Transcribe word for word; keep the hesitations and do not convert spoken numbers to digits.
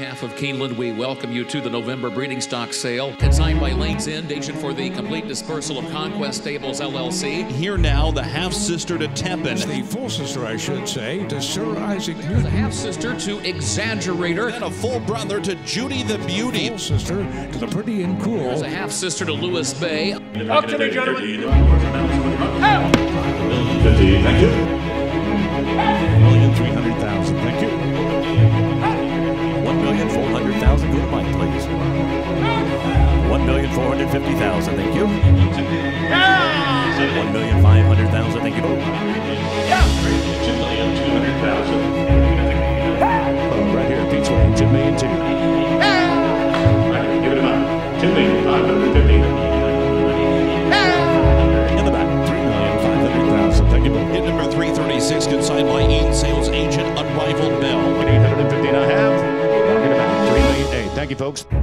behalf of Keeneland, we welcome you to the November breeding stock sale. Consigned by Lane's End, agent for the complete dispersal of Conquest Stables, L L C. Here now, the half-sister to Tepin. The full sister, I should say, to Sir Isaac Newton. The half-sister to Exaggerator. And a full brother to Judy the Beauty. Full sister to the Pretty and Cool. There's a half-sister to Lewis Bay. Talk to me, gentlemen. fifty, thank you. million three hundred thousand, thank you. one million four hundred thousand, go to Mike, please. one million four hundred fifty thousand, thank you. one million five hundred thousand, thank you. two million two hundred thousand. Oh, right here, Pete's way, two million two. Right, give it a month. two million five hundred fifty. In the back, three million five hundred thousand, thank you. Hit number three thirty-six, consigned by Ian Sales Agent, Unrivaled Bell. eight hundred fifty and a half. Three million eight, thank you, folks.